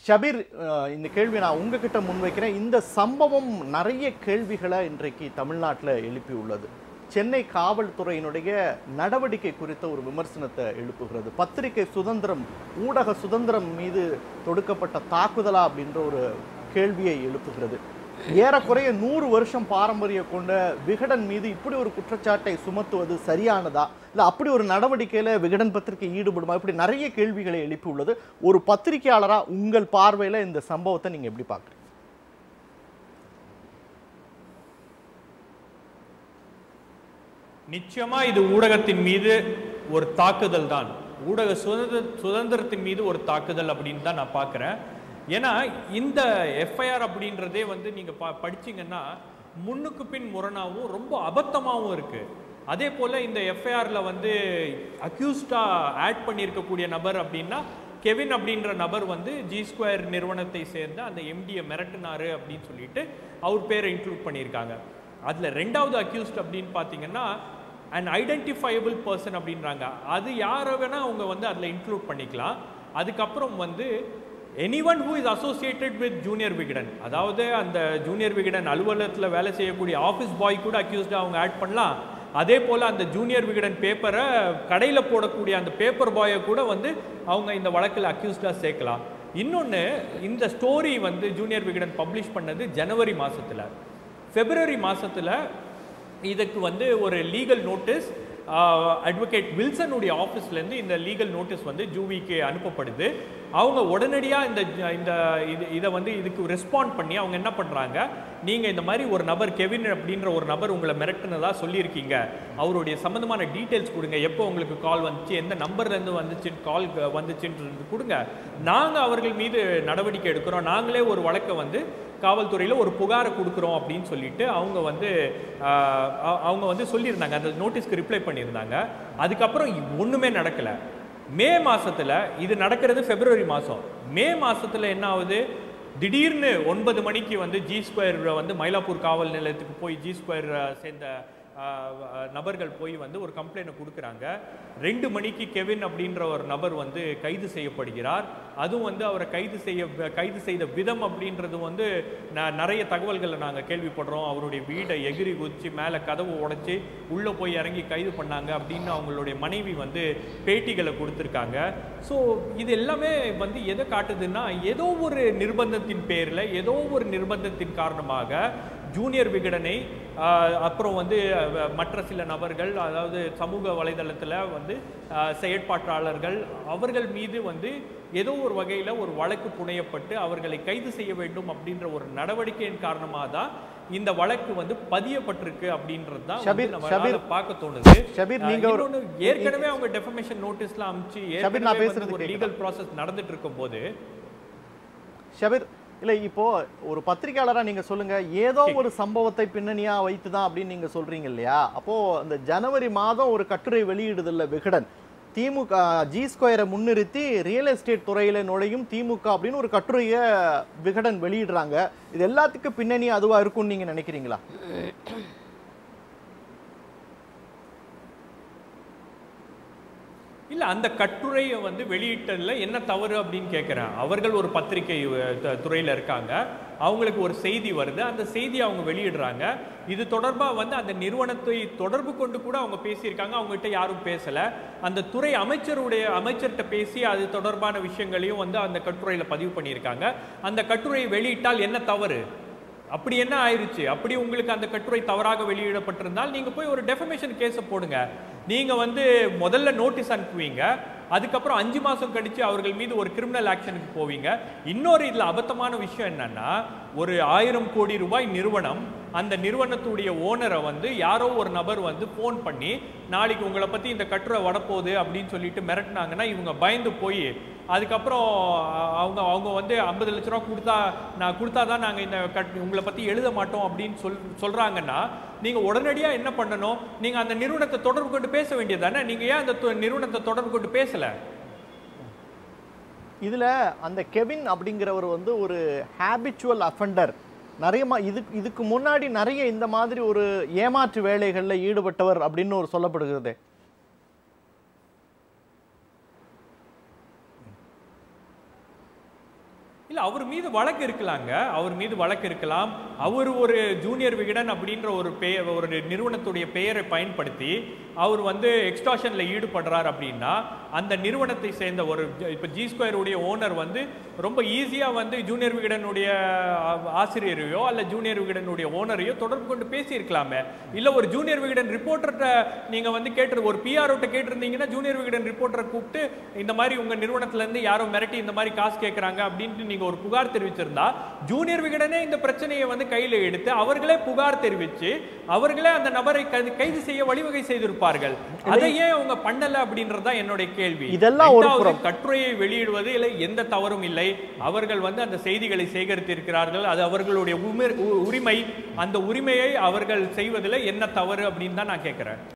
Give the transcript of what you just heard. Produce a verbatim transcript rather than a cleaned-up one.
ஷபீர், இந்த கேள்வி நான் உங்ககிட்ட முன்வைக்கிறேன். இந்த சம்பவம் நிறைய கேள்விகளை இன்றைக்கு தமிழ்நாட்டில் எழுப்பி உள்ளது. சென்னை காவல்துறையினுடைய நடவடிக்கை குறித்த ஒரு விமர்சனத்தை எழுப்புகிறது. பத்திரிகை சுதந்திரம், ஊடக சுதந்திரம் மீது தொடுக்கப்பட்ட தாக்குதலா அப்படின்ற ஒரு கேள்வியை எழுப்புகிறது. ஏறக்குறைய நூறு வருஷம் பாரம்பரியம் கொண்ட விகடன் மீது இப்படி ஒரு குற்றச்சாட்டை சுமத்துவது சரியானதா, இல்லை அப்படி ஒரு நடவடிக்கையில் விகடன் பத்திரிகை ஈடுபடுமா, இப்படி நிறைய கேள்விகளை எழுப்பி உள்ளது. ஒரு பத்திரிகையாளராக உங்கள் பார்வையில் இந்த சம்பவத்தை நீங்கள் எப்படி பார்க்குறீங்க? நிச்சயமா இது ஊடகத்தின் மீது ஒரு தாக்குதல் தான். ஊடக சுதந்திர சுதந்திரத்தின் மீது ஒரு தாக்குதல் அப்படின்னு தான் நான் பார்க்குறேன். ஏன்னா இந்த எஃப்ஐஆர் அப்படின்றதே வந்து நீங்கள் பா படிச்சிங்கன்னா முன்னுக்கு பின் முரணாகவும் ரொம்ப அபத்தமாகவும் இருக்குது. அதே போல் இந்த எஃப்ஐஆரில் வந்து அக்யூஸ்டாக ஆட் பண்ணியிருக்கக்கூடிய நபர் அப்படின்னா கெவின் அப்படின்ற நபர் வந்து ஜி ஸ்கொயர் நிறுவனத்தை சேர்ந்த அந்த எம்டியை மிரட்டினாரு அப்படின்னு சொல்லிட்டு அவர் பேரை இன்க்ளூட் பண்ணியிருக்காங்க. அதில் ரெண்டாவது அக்யூஸ்ட் அப்படின்னு பார்த்தீங்கன்னா அண்ட் ஐடென்டிஃபையபிள் பர்சன் அப்படின்றாங்க. அது யாரை வேணால் அவங்க வந்து அதில் இன்க்ளூட் பண்ணிக்கலாம். அதுக்கப்புறம் வந்து anyone who is associated with junior Vikatan, அதாவது அந்த ஜூனியர் விகடன் அலுவலகத்தில் வேலை செய்யக்கூடிய ஆஃபீஸ் பாய் கூட அக்யூஸ்டாக அவங்க ஆட் பண்ணலாம். அதே போல் அந்த ஜூனியர் விகடன் பேப்பரை கடையில் போடக்கூடிய அந்த பேப்பர் பாயை கூட வந்து அவங்க இந்த வழக்கில் அக்யூஸ்டாக சேர்க்கலாம். இன்னொன்று, இந்த ஸ்டோரி வந்து ஜூனியர் விகடன் பப்ளிஷ் பண்ணது ஜனவரி மாதத்தில். பிப்ரவரி மாதத்தில் இதுக்கு வந்து ஒரு லீகல் நோட்டீஸ் அட்வொகேட் வில்சனுடைய ஆஃபீஸ்லேருந்து இந்த லீகல் நோட்டீஸ் வந்து ஜூவிக்கு அனுப்பப்படுது. அவங்க உடனடியாக இந்த இந்த இது இதை வந்து இதுக்கு ரெஸ்பாண்ட் பண்ணி அவங்க என்ன பண்ணுறாங்க, நீங்கள் இந்த மாதிரி ஒரு நபர் கெவின் அப்படின்ற ஒரு நபர் உங்களை மிரட்டினதா சொல்லியிருக்கீங்க, அவருடைய சம்மந்தமான டீட்டெயில்ஸ் கொடுங்க, எப்போ உங்களுக்கு கால் வந்துச்சு, எந்த நம்பர்லேருந்து வந்துச்சுன்னு கால் வந்துச்சுன்றது கொடுங்க, நாங்கள் அவர்கள் மீது நடவடிக்கை எடுக்கிறோம், நாங்களே ஒரு வழக்கை வந்து காவல்துறையில் ஒரு புகாரை கொடுக்குறோம் அப்படின்னு சொல்லிட்டு அவங்க வந்து அவங்க வந்து சொல்லியிருந்தாங்க. அந்த நோட்டீஸ்க்கு ரிப்ளை பண்ணியிருந்தாங்க. அதுக்கப்புறம் ஒன்றுமே நடக்கலை. மே மாதத்தில் இது நடக்கிறது பிப்ரவரி மாதம். மே மாதத்தில் என்ன ஆகுது, திடீர்னு ஒன்பது மணிக்கு வந்து ஜி ஸ்கொயர் வந்து மயிலாப்பூர் காவல் நிலையத்துக்கு போய் ஜி ஸ்கொயர் சேர்ந்த நபர்கள் போய் வந்து ஒரு கம்ப்ளைண்ட் கொடுக்குறாங்க. ரெண்டு மணிக்கு கெவின் அப்படின்ற ஒரு நபர் வந்து கைது செய்யப்படுகிறார். அதுவும் வந்து அவரை கைது செய்ய கைது செய்த விதம் அப்படின்றது வந்து நிறைய தகவல்களை நாங்கள் கேள்விப்படுறோம். அவருடைய வீடை எகிரி குதிச்சு மேலே கதவு உடைச்சி உள்ளே போய் இறங்கி கைது பண்ணாங்க அப்படின்னு அவங்களுடைய மனைவி வந்து பேட்டிகளை கொடுத்துருக்காங்க. ஸோ இது எல்லாமே வந்து எதை காட்டுதுன்னா, ஏதோ ஒரு நிர்பந்தத்தின் பேரில், ஏதோ ஒரு நிர்பந்தத்தின் காரணமாக ஜூனியர் விகடனை அப்புறம் வந்து மற்ற சில நபர்கள், அதாவது சமூக வலைதளத்தில் வந்து செயற்பாட்டாளர்கள், அவர்கள் மீது வந்து ஏதோ ஒரு வகையில் ஒரு வழக்கு புனையப்பட்டு அவர்களை கைது செய்ய வேண்டும் அப்படின்ற ஒரு நடவடிக்கையின் காரணமாக தான் இந்த வழக்கு வந்து பதியப்பட்டிருக்கு அப்படின்றது தான் நம்மளால பார்க்க தோணுது. ஏற்கனவே அவங்க டெஃபமேஷன் நோட்டீஸ்ல அனுப்பிச்சு ஒரு லீகல் ப்ராசஸ் நடந்துட்டு இருக்கும் போது ஷபீர், இல்லை இப்போ ஒரு பத்திரிகையாளராக நீங்கள் சொல்லுங்கள், ஏதோ ஒரு சம்பவத்தை பின்னணியாக வைத்து தான் அப்படின்னு நீங்கள் சொல்கிறீங்க இல்லையா? அப்போது அந்த ஜனவரி மாதம் ஒரு கட்டுரை வெளியிடுதில்ல விகடன், திமுக ஜி ஸ்கொயரை முன்னிறுத்தி ரியல் எஸ்டேட் துறையில் நுழையும் திமுக அப்படின்னு ஒரு கட்டுரையை விகடன் வெளியிடுறாங்க. இது எல்லாத்துக்கும் பின்னணி அதுவாக இருக்கும்னு நீங்கள் நினைக்கிறீங்களா? இல்லை, அந்த கட்டுரையை வந்து வெளியிட்டதில் என்ன தவறு அப்படின்னு கேட்குறேன். அவர்கள் ஒரு பத்திரிகை துறையில் இருக்காங்க, அவங்களுக்கு ஒரு செய்தி வருது, அந்த செய்தியை அவங்க வெளியிடுறாங்க. இது தொடர்பாக வந்து அந்த நிறுவனத்தை தொடர்பு கொண்டு கூட அவங்க பேசியிருக்காங்க, அவங்ககிட்ட யாரும் பேசலை. அந்த துறை அமைச்சருடைய அமைச்சர்கிட்ட பேசி அது தொடர்பான விஷயங்களையும் வந்து அந்த கட்டுரையில் பதிவு பண்ணியிருக்காங்க. அந்த கட்டுரையை வெளியிட்டால் என்ன தவறு? அப்படி என்ன ஆயிடுச்சு? அப்படி உங்களுக்கு அந்த கட்டுரை தவறாக வெளியிடப்பட்டிருந்தால் நீங்கள் போய் ஒரு டெஃபமேஷன் கேஸை போடுங்க. நீங்கள் வந்து முதல்ல நோட்டீஸ் அனுப்புவீங்க, அதுக்கப்புறம் அஞ்சு மாதம் கழித்து அவர்கள் மீது ஒரு கிரிமினல் ஆக்ஷனுக்கு போவீங்க. இன்னொரு இதில் அபத்தமான விஷயம் என்னன்னா, ஒரு ஆயிரம் கோடி ரூபாய் நிறுவனம், அந்த நிறுவனத்துடைய ஓனரை வந்து யாரோ ஒரு நபர் வந்து ஃபோன் பண்ணி நாளைக்கு உங்களை பற்றி இந்த கட்டுரை வரப்போகுது அப்படின்னு சொல்லிட்டு மிரட்டினாங்கன்னா இவங்க பயந்து போய் அதுக்கப்புறம் அவங்க அவங்க வந்து ஐம்பது லட்ச ரூபா கொடுத்தா நான் கொடுத்தா தான் நாங்கள் இந்த கட் உங்களை பற்றி எழுத மாட்டோம் அப்படின்னு சொல் சொல்கிறாங்கன்னா நீங்கள் உடனடியாக என்ன பண்ணணும், நீங்கள் அந்த நிறுவனத்தை தொடர்பு கொண்டு பேச வேண்டியது தானே. நீங்கள் ஏன் அந்த நிறுவனத்தை தொடர்பு கொண்டு பேசலை? இதில் அந்த கெவின் அப்படிங்கிறவர் வந்து ஒரு ஹேபிச்சுவல் அஃபெண்டர், நிறைய இது இதுக்கு முன்னாடி நிறைய இந்த மாதிரி ஒரு ஏமாற்று வேலைகளில் ஈடுபட்டவர் அப்படின்னு ஒரு சொல்லப்படுகிறது. இல்ல அவர் மீது வழக்கு இருக்கலாங்க, அவர் மீது வழக்கு இருக்கலாம். அவர் ஒரு ஜூனியர் விகடன் அப்படின்ற ஒரு பெயர், ஒரு நிறுவனத்துடைய பெயரை பயன்படுத்தி அவர் வந்து எக்ஸ்டார்ஷன்ல ஈடுபடுறார் அப்படின்னா அந்த நிறுவனத்தை சேர்ந்த ஒரு இப்போ ஜி ஸ்கொயர் உடைய ஓனர் வந்து ரொம்ப ஈஸியா வந்து ஜூனியர் விகடனுடைய ஆசிரியரையோ அல்ல ஜூனியர் விகடனுடைய ஓனரையோ தொடர்பு கொண்டு பேசி இருக்கலாமே. இல்ல ஒரு ஜூனியர் விகடன் ரிப்போர்ட்டர்கிட்ட நீங்க வந்து கேட்டு ஒரு பிஆர்ஓட்ட கேட்டிருந்தீங்கன்னா ஜூனியர் விகடன் ரிப்போர்ட்டரை கூப்பிட்டு இந்த மாதிரி உங்க நிறுவனத்துல இருந்து யாரோ மிரட்டி இந்த மாதிரி காசு கேட்கறாங்க அப்படின்ட்டு நீங்க ஒரு புகார் தெரிவிச்சிருந்தா ஜூனியர் விகடனே இந்த பிரச்சனையை வந்து கையில எடுத்து அவர்களே புகார் தெரிவிச்சு அவர்களே அந்த நபரை கைது செய்ய வழிவகை செய்திருப்பார்கள். அதை ஏன் அவங்க பண்ணல அப்படின்றதா என்னுடைய கேள்வி. இதெல்லாம் ஒரு புறம். கட்டுரையை வெளியிடுவது இல்லை, எந்த தவறும் இல்லை. அவர்கள் வந்து அந்த செய்திகளை சேகரித்திருக்கிறார்கள், அது அவர்களுடைய உரிமை. அந்த உரிமையை அவர்கள் செய்வதில் என்ன தவறு அப்படின்னு தான் நான் கேட்கிறேன்.